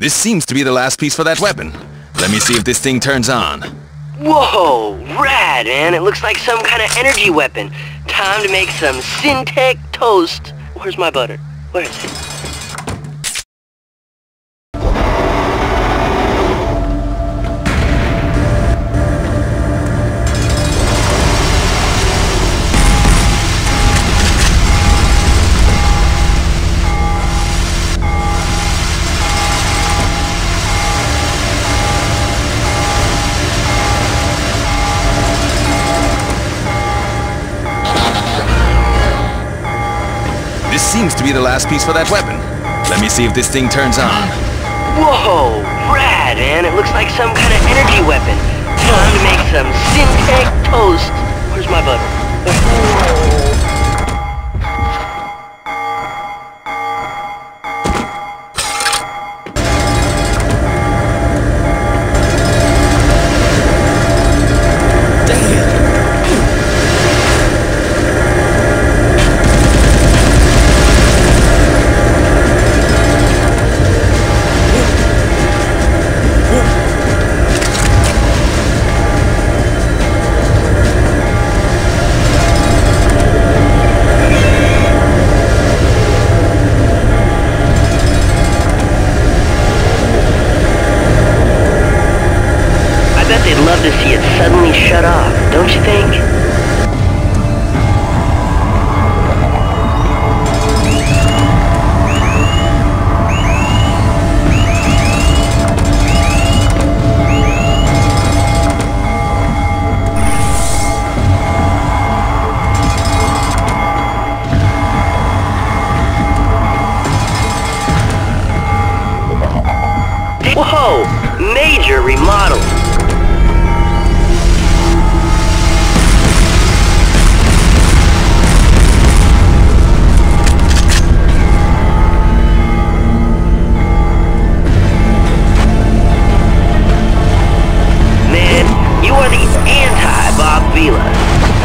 This seems to be the last piece for that weapon. Let me see if this thing turns on. Whoa, rad, man. It looks like some kind of energy weapon. Time to make some Syntec toast. Where's my butter? Where is it? This seems to be the last piece for that weapon. Let me see if this thing turns on. Whoa, rad, man. It looks like some kind of energy weapon. Time to make some Syntec toast. Where's my butter? They'd love to see it suddenly shut off, don't you think? Whoa! Major remodel! You are the anti-Bob Vila.